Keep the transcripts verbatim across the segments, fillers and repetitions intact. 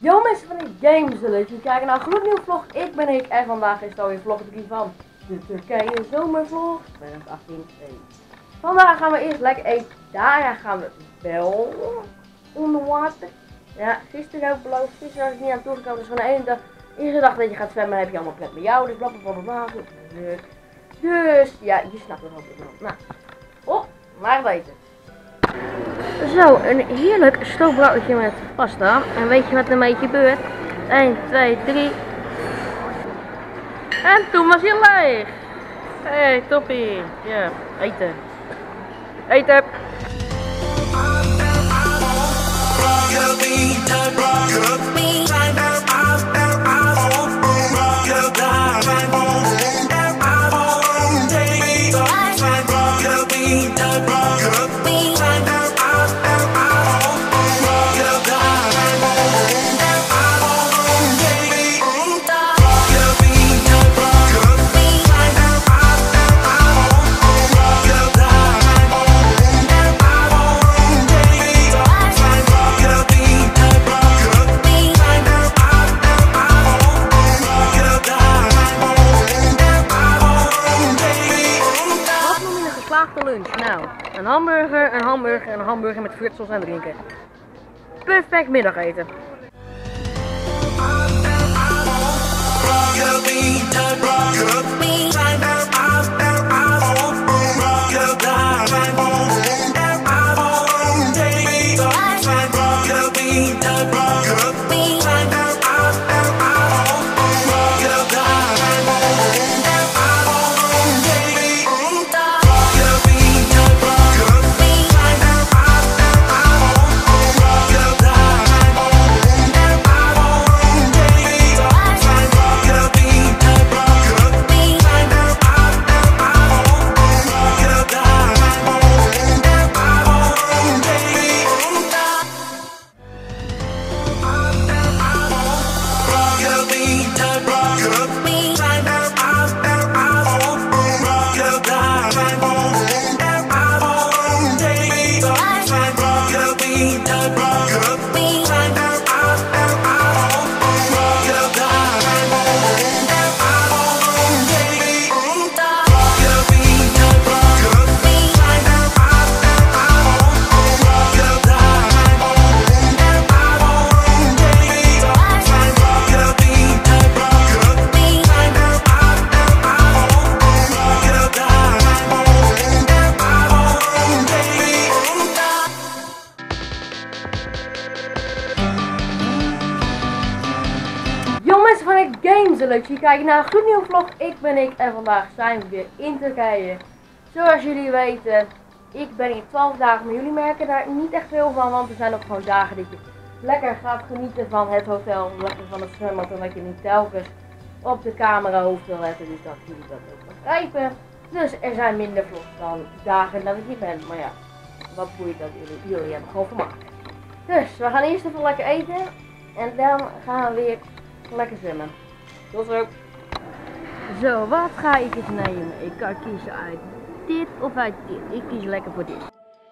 Yo mensen van de Games, leuk jullie kijken naar een gloednieuwe vlog. Ik ben ik en vandaag is het alweer vlog drie van de Turkije zomervlog twintig achttien. Vandaag gaan we eerst lekker eten, daarna gaan we wel onder water. Ja, gisteren heb ik beloofd, gisteren was ik niet aan toegekomen, dus van de ene dag, eerste dag dat je gaat zwemmen heb je allemaal pret met jou, dus blablabla. Dus ja, je snapt het wel. Nou, oh, maar weten. Zo, een heerlijk stoofbroodje met pasta. En weet je wat er mee gebeurt? één, twee, drie. En toen was hij leeg. Hé, hey, toppie. Ja, eten. Eten. Lunch. Nou, een hamburger, een hamburger en een hamburger met fritsels en drinken. Perfect middageten. Mensen van de Games, leuk jullie kijken naar een gloednieuwe vlog. Ik ben ik en vandaag zijn we weer in Turkije. Zoals jullie weten, ik ben hier twaalf dagen, maar jullie merken daar niet echt veel van, want er zijn ook gewoon dagen dat je lekker gaat genieten van het hotel, lekker van het zwembad en dat je niet telkens op de camera hoeft te letten, dus dat jullie dat ook begrijpen. Dus er zijn minder vlogs dan dagen dat ik hier ben, maar ja, wat boeit dat jullie, jullie hebben gewoon vermaak. Dus we gaan eerst even lekker eten en dan gaan we weer lekker zwemmen. Tot zo. Zo, wat ga ik eens nemen? Ik kan kiezen uit dit of uit dit. Ik kies lekker voor dit.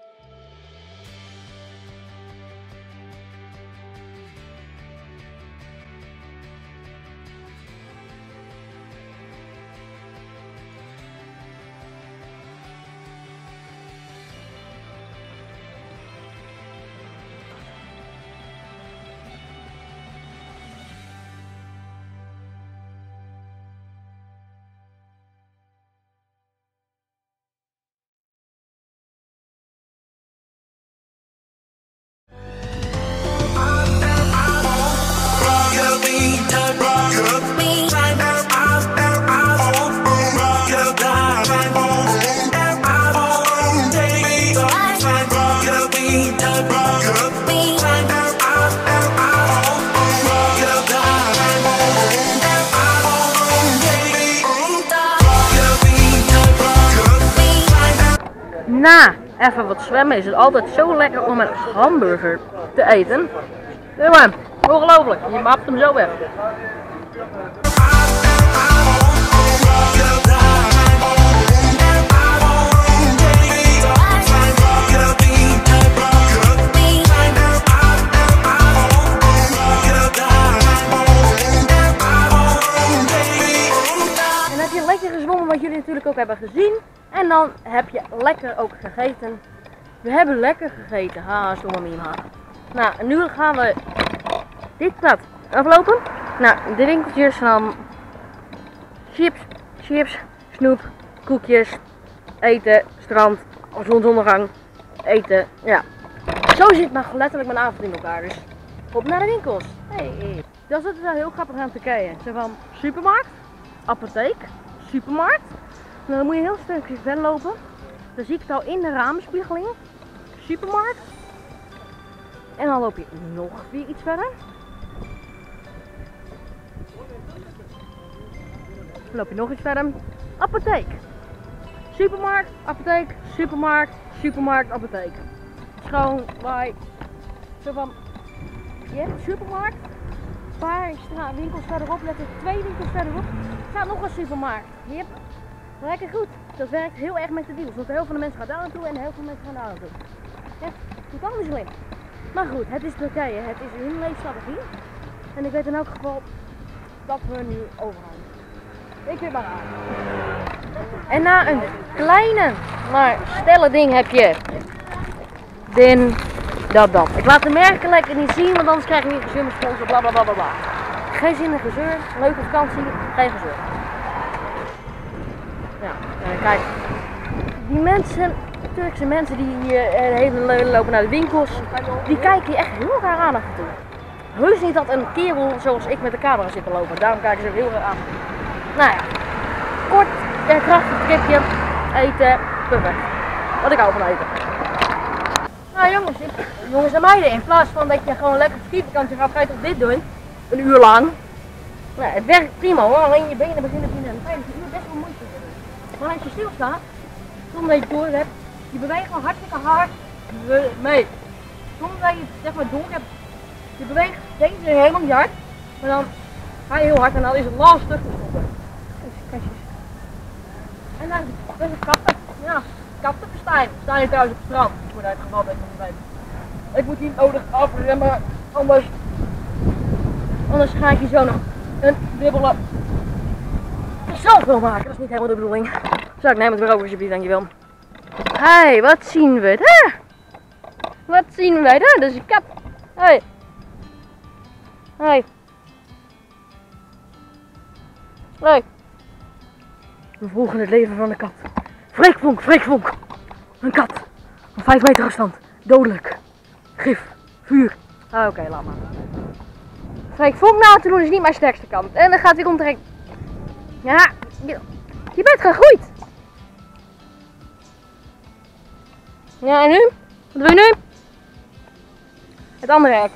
Na even wat zwemmen is het altijd zo lekker om een hamburger te eten. Jongen, ongelooflijk, je mapt hem zo weg. natuurlijk ook hebben gezien. En dan heb je lekker ook gegeten. We hebben lekker gegeten. Ha, stomme meme. Nou, en nu gaan we dit pad aflopen. Nou, de winkeltjes van chips, chips, snoep, koekjes, eten, strand, zonsondergang, eten. Ja, zo zit maar letterlijk mijn avond in elkaar. Dus op naar de winkels. Hey. Dat is het wel heel grappig aan Turkije. Zo van supermarkt, apotheek, supermarkt. En dan moet je een heel stukje verder lopen. Dan zie ik het al in de raamspiegeling. Supermarkt. En dan loop je nog weer iets verder. Dan loop je nog iets verder. Apotheek. Supermarkt, apotheek, supermarkt, supermarkt, apotheek. Het is gewoon bij zo van, je hebt een supermarkt. Een paar straat, winkels verderop, letterlijk twee winkels verderop, staat nog een supermarkt. Yep. Lekker goed. Dat werkt heel erg met de deals. Want heel veel mensen gaan daar naartoe en heel veel mensen gaan daar naartoe. Ja, totaal niet slim. Maar goed, het is Turkije. Het is hun leefstrategie. En ik weet in elk geval dat we nu overhouden. Ik weer maar aan. En na een kleine, maar stelle ding heb je din, dat, dat. Ik laat de merken lekker niet zien, want anders krijg je weer gezeur met sponsor, bla bla bla bla bla. Geen zin in gezeur, leuke vakantie, geen gezeur. Ja, kijk. Die mensen, Turkse mensen die hier uh, hele lopen naar de winkels, die kijken je echt heel raar aan af en toe. Heus niet dat een kerel zoals ik met de camera zit te lopen, daarom kijken ze heel raar aan. Nou ja, kort en krachtig tripje, eten, perfect. Wat ik hou van eten. Nou jongens, ik, jongens en meiden, in plaats van dat je gewoon lekker op skivakantie gaat, ga je toch dit doen? Een uur lang. Nou, het werkt prima hoor, alleen je benen beginnen binnen een vijf uur best wel moeite te doen. Maar als je stilstaat, zonder dat je het door hebt, je beweegt wel hartstikke hard mee. Zonder dat je het zeg maar door hebt, je beweegt deze helemaal niet hard, maar dan ga je heel hard en dan is het lastig te stoppen. En dan is het katten. Ja, katten verstaan. Staan hier trouwens op het strand, voor het geval dat je nog weet. Ik moet niet nodig afremmen, anders, anders ga ik hier zo nog een dubbele selfie maken. Dat is niet helemaal de bedoeling. Zo, ik neem het weer over alsjeblieft, dankjewel. Hey, wat zien we daar? Wat zien wij daar? Dat is een kat. Hey. Hey. Hey. We volgen het leven van de kat. Freekvonk, freekvonk. Een kat. Van vijf meter afstand. Dodelijk. Gif. Vuur. Ah, oké, okay, laat maar. Freekvonk na te doen is niet mijn sterkste kant. En dan gaat hij rondtrekken. Ja, je, je bent gegroeid. Ja, en nu? Wat doe je nu? Het andere hek.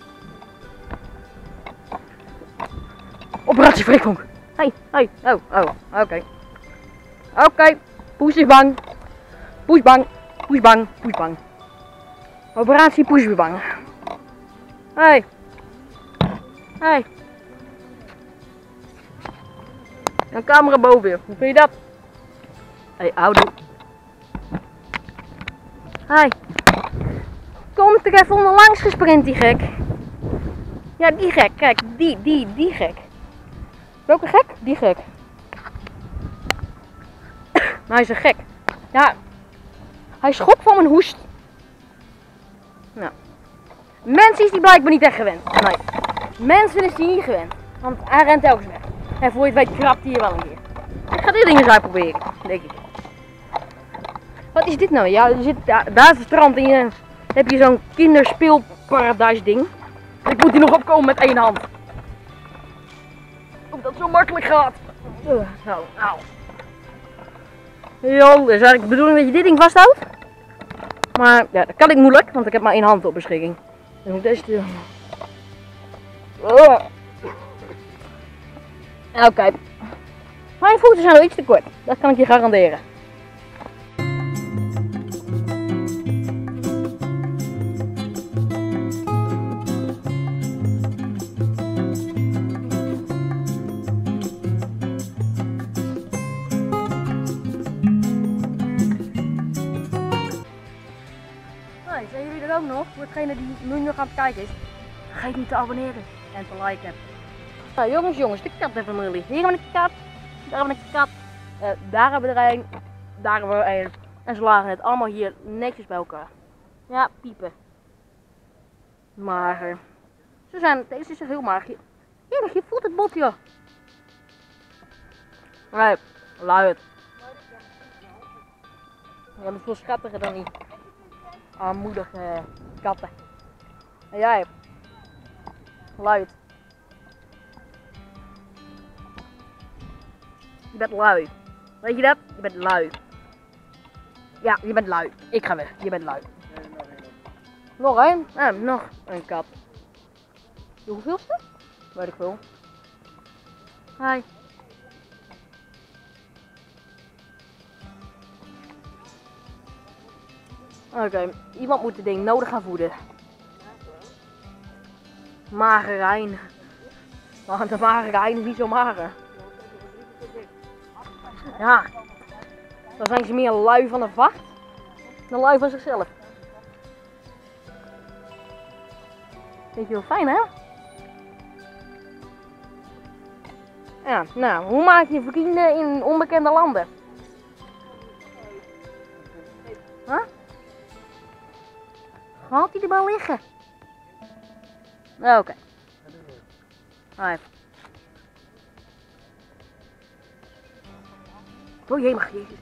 Operatie freekvonk. Hey, hey, oh, oh, oké. Okay. Oké, okay. Poes is bang. Poes bang. Poes bang. Poes bang. Operatie Poes is bang. Hey. Hey. Een camera boven je. Hoe vind je dat? Hey, oude. Hey. Komt er even onderlangs gesprint, die gek. Ja, die gek. Kijk, die, die, die gek. Welke gek? Die gek. Maar hij is een gek. Ja. Hij schrok van mijn hoest. Nou. Mensen is die blijkbaar niet echt gewend. Nee. Mensen is die niet gewend. Want hij rent telkens weg. En voor je het weet krapt hij hier wel een keer. Ik ga dit ding eens uitproberen. Denk ik. Wat is dit nou? Ja, er zit, daar, daar is het strand en je, heb je zo'n kinderspeelparadijs ding. Ik moet hier nog opkomen met één hand. Of dat zo makkelijk gaat. Uh, zo, auw. Jo, dat is eigenlijk de bedoeling dat je dit ding vasthoudt. Maar ja, dat kan ik moeilijk, want ik heb maar één hand op beschikking. Dan moet deze doen. Uh. Oké. Okay. Mijn voeten zijn nog iets te kort. Dat kan ik je garanderen. Zijn jullie er ook nog? Voor degene die nu nog aan het kijken is, vergeet niet te abonneren en te liken. Nou jongens, jongens, de kattenfamilie. Hier heb ik een kat, daar heb ik een kat, Uh, daar hebben we er een. Daar hebben we een. En ze lagen het allemaal hier netjes bij elkaar. Ja, piepen. Mager. Ze zijn, deze is heel mager. Heerlijk, je voelt het bot, joh. Nee, luid. Ja, dat is veel schattiger dan die armoedige katten. En jij, luid. Je bent lui. Weet je dat? Je bent lui. Ja, je bent lui. Ik ga weg. Je bent lui. Nog één? Ja, nog een kat. De hoeveelste? Weet ik veel. Hi. Oké, okay. Iemand moet het ding nodig gaan voeden. Magerijn. Maar de magerijn is niet zo mager. Ja. Dan zijn ze meer lui van de vacht dan lui van zichzelf. Vind je wel fijn, hè? Ja, nou, hoe maak je vrienden in onbekende landen? Huh? Gaat hij er wel liggen? Oké. Okay. Right. Oh jee, mag jezus.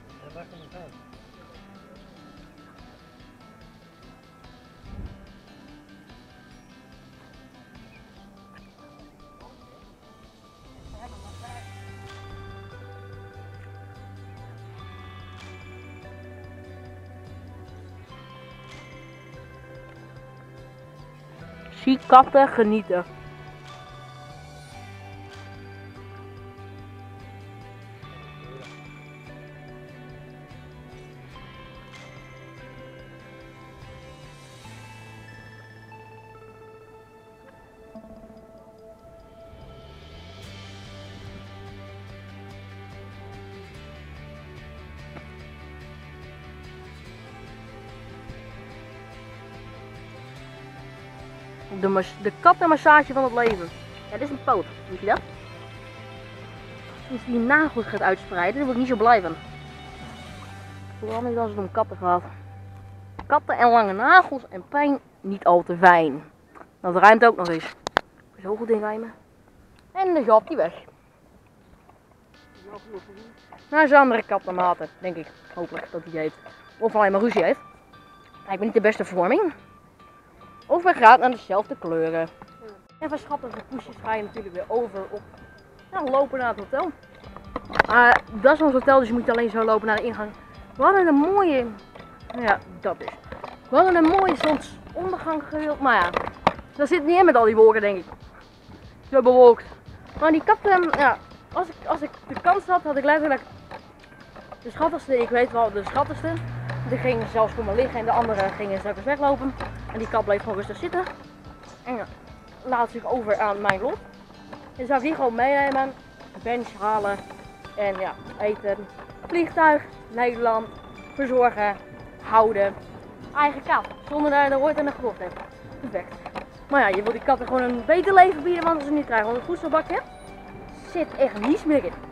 Zie katten genieten. De, de kattenmassage van het leven. Ja, dit is een poot. Weet je dat? Als die nagels gaat uitspreiden, daar word ik niet zo blij van. Vooral niet als het om katten gaat. Katten en lange nagels en pijn niet al te fijn. Dat ruimt ook nog eens. Zo goed inrijmen. En dan gaat hij weg. Nou, zijn andere kattenmaten, denk ik. Hopelijk dat hij heeft. Of alleen maar ruzie heeft. Hij heeft niet de beste vorming. Of hij gaat naar dezelfde kleuren. En van schattige poesjes ga je natuurlijk weer over op nou, lopen naar het hotel. Uh, dat is ons hotel, dus je moet alleen zo lopen naar de ingang. We hadden een mooie, ja dat is. We hadden een mooie zonsondergang gewild, maar ja, dat zit niet in met al die wolken denk ik. Zo bewolkt. Maar die katten, ja, als ik, als ik de kans had, had ik letterlijk de schattigste, ik weet wel de schattigste. Die ging zelfs voor me liggen en de andere gingen straks weglopen. En die kat bleef gewoon rustig zitten. En ja, laat zich over aan mijn lot. En zou ik die gewoon meenemen, een bench halen en ja, eten, vliegtuig, Nederland, verzorgen, houden. Eigen kat, zonder dat je er ooit aan de gekocht hebt. Perfect. Maar ja, je wil die katten gewoon een beter leven bieden, want als ze niet krijgen want een voedselbakje zit echt niets meer in.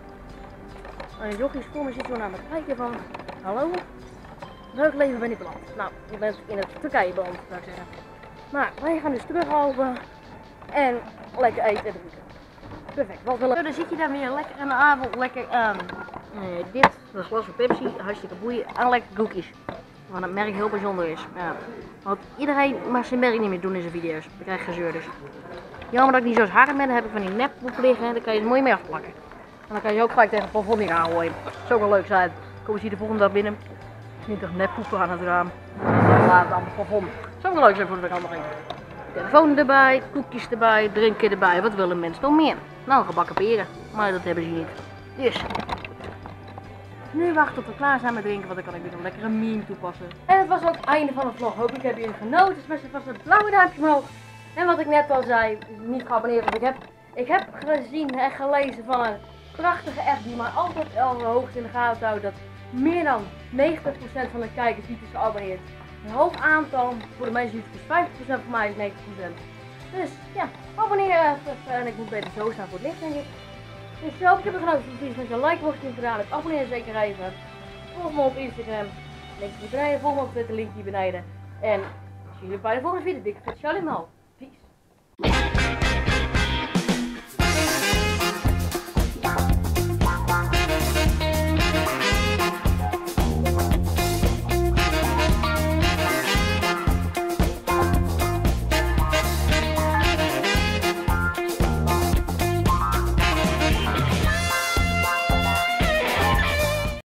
En de jochies voor me zit zo naar me kijken van, hallo? Welk leven ben ik beland? Nou, je bent in het Turkije beland, zou ik zeggen. Maar wij gaan dus terughouden en lekker eten en drinken. Perfect, wat willen we? Dan zit je daar weer lekker in de avond, lekker aan. Nee, dit, dat is glas van Pepsi, hartstikke boeien en lekker cookies. Wat het merk heel bijzonder is. Ja. Want iedereen mag zijn merk niet meer doen in zijn video's. Dan krijg je gezeur dus. Jammer dat ik niet zoals hard ben, dan heb ik van die neppoep liggen en dan kan je het mooi mee afplakken. En dan kan je ook gelijk tegen het plafond hier aangooien. Dat zou wel leuk zijn. Kom eens hier de volgende dag binnen. Niet toch neppoepen aan het raam. Dan laat het aan het plafond. Zou wel leuk zijn voor de verandering. Telefoon erbij, koekjes erbij, drinken erbij. Wat willen mensen nog meer? Nou, gebakken peren. Maar dat hebben ze hier niet. Dus. Nu wachten tot we klaar zijn met drinken, want dan kan ik weer een lekkere meme toepassen. En het was ook het einde van de vlog. Hoop ik heb jullie genoten. Smash vast het blauwe duimpje omhoog. En wat ik net al zei, niet geabonneerd, want ik heb, ik heb gezien en gelezen van een prachtige app die mij altijd al hoogst in de gaten houdt. Dat meer dan negentig procent van de kijkers niet is geabonneerd. Een hoog aantal, voor de mensen die het is vijftig procent, voor mij is negentig procent. Dus ja, abonneer even en ik moet beter zo staan voor het licht denk ik. Dus zo, ik heb er genoten van het met je like mocht je gedaan hebt. Abonneer zeker even. Volg me op Instagram. Link hier beneden. Volg me op Twitter. Link hier beneden. En ik zie jullie bij de volgende video. Dikke vet, shalom.